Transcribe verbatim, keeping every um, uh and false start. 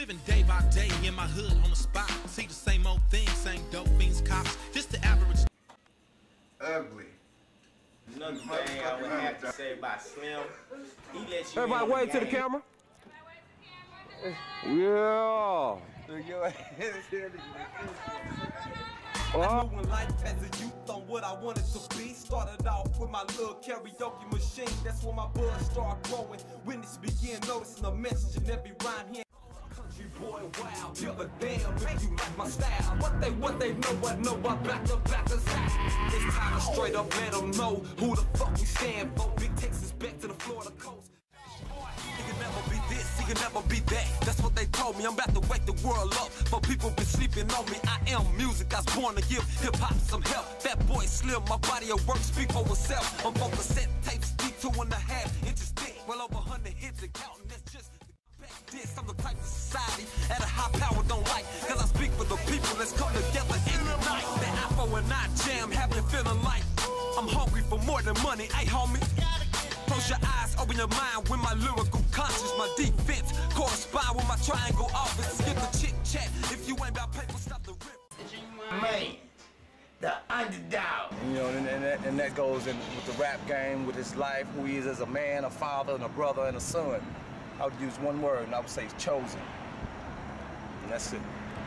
Living day by day in my hood on the spot. See the same old thing, same dope fiends, cops. Just the average. Ugly. Another thing I would have to say about Slim, he lets you Everybody wave to the camera. Yeah. I knew when life as a youth on what I wanted to be. Started off with my little karaoke machine. That's when my blood started growing. Witness began noticing a message in every rhyme here. Country boy, wow, give a damn if you like my style. What they, what they know, I know I back up, back to side. It's time to straight up let them know who the fuck we stand for. Big Texas back to the Florida coast. He can never be this, he can never be that. That's what they told me. I'm about to wake the world up. For people been sleeping on me. I am music. I was born to give hip hop some help. Fat boy Slim, my body of work speak for itself. I'm on cassette tapes, deep two and a half inches thick. Well over a hundred hits and counting. That's just this. I'm the type of society at a high power don't like. Cause I speak for the people. Let's come together and unite. The Afro and I jam, have you feeling like I'm hungry for more than money. Hey homie, close your eyes, open your mind with my lyrical conscience. My defense correspond with my triangle office. Skip the chit chat. If you ain't about paper, stop the rip. Man, the underdog. You know, and, and, that, and that goes in with the rap game, with his life, who he is as a man, a father, and a brother, and a son. I would use one word, and I would say chosen. And that's it.